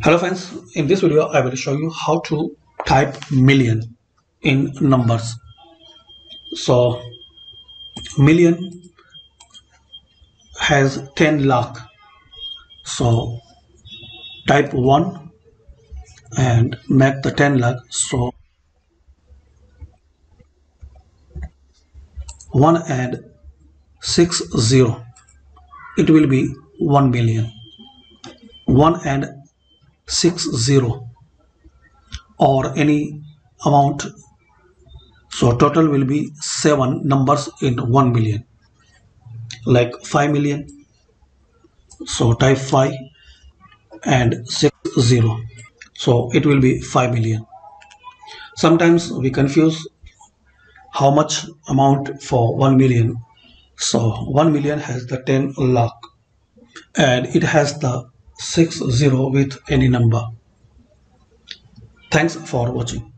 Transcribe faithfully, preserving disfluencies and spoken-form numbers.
Hello friends, in this video I will show you how to type million in numbers. So million has ten lakh. So type one and make the ten lakh. So one and six zero, it will be one million. one and six zero or any amount. So total will be seven numbers in one million, like five million. So type five and six zero. So it will be five million. Sometimes we confuse how much amount for one million. So one million has the ten lakh and it has the six zero with any number. Thanks for watching.